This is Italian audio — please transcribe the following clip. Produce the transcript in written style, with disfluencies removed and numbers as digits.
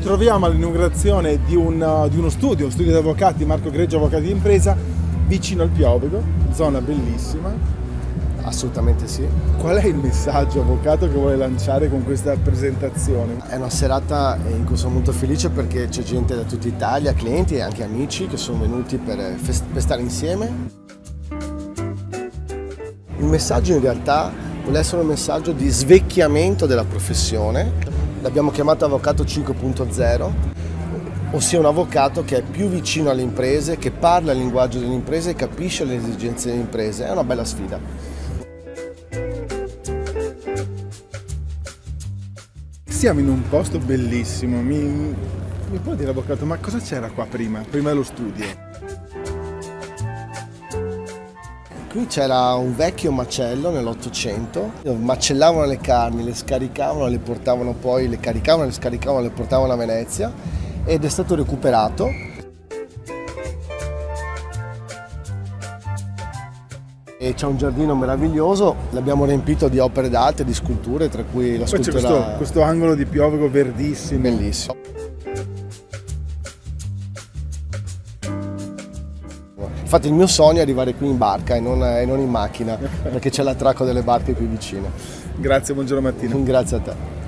troviamo all'inaugurazione di uno studio di avvocati, Marco Greggio Avvocati di Impresa, vicino al Piovego, zona bellissima. Assolutamente sì. Qual è il messaggio, avvocato, che vuole lanciare con questa presentazione? È una serata in cui sono molto felice perché c'è gente da tutta Italia, clienti e anche amici che sono venuti per stare insieme. Il messaggio in realtà vuole essere un messaggio di svecchiamento della professione. L'abbiamo chiamato Avvocato 5.0, ossia un avvocato che è più vicino alle imprese, che parla il linguaggio delle imprese e capisce le esigenze delle imprese. È una bella sfida. Siamo in un posto bellissimo. Mi può dire, avvocato, ma cosa c'era qua prima dello studio? Qui c'era un vecchio macello nell'Ottocento, macellavano le carni, le scaricavano, le portavano poi, le caricavano, le scaricavano, le portavano a Venezia ed è stato recuperato. E c'è un giardino meraviglioso, l'abbiamo riempito di opere d'arte, di sculture, tra cui la scultura... Poi c'è questo angolo di Piovego verdissimo. Bellissimo. Infatti il mio sogno è arrivare qui in barca e non in macchina, perché c'è l'attracco delle barche qui vicino. Grazie, buongiorno Martino. Grazie a te.